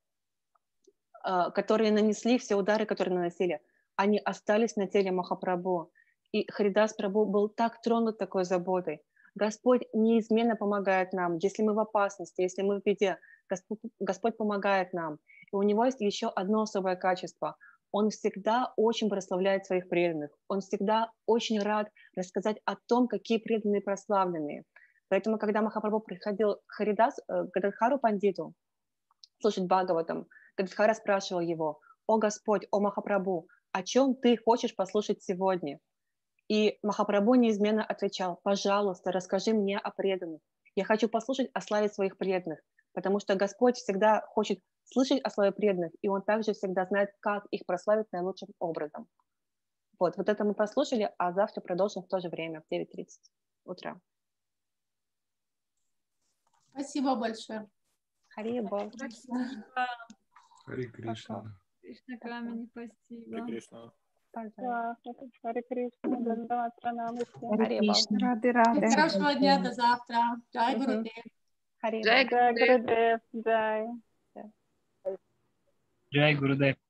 нанесли, все удары, которые наносили, они остались на теле Махапрабху. И Харидас Прабху был так тронут такой заботой. Господь неизменно помогает нам, если мы в опасности, если мы в беде. Господь помогает нам. И у него есть еще одно особое качество. Он всегда очень прославляет своих преданных. Он всегда очень рад рассказать о том, какие преданные прославленные. Поэтому, когда Махапрабху приходил к Гададхару Пандиту слушать Бхагаватам, Гададхара спрашивал его: «О Господь, о Махапрабху, о чем ты хочешь послушать сегодня?» И Махапрабху неизменно отвечал: «Пожалуйста, расскажи мне о преданных. Я хочу послушать о славе своих преданных», потому что Господь всегда хочет слышать о славе преданных, и Он также всегда знает, как их прославить наилучшим образом. Вот это мы послушали, а завтра продолжим в то же время, в 9:30 утра.
Спасибо большое.
Хари Бол.
Хари Кришна.
Кришна Камени, спасибо.
Харе Кришна.
Харе Кришна, Дандават Пранам.
Хари Бол.
Рады, рады.
Хорошего дня, до завтра. Джай
Мгм.
Гурудев.
Хари
Джай
Бол.
Джай Гурудев, Джай.
Jai Gurudev.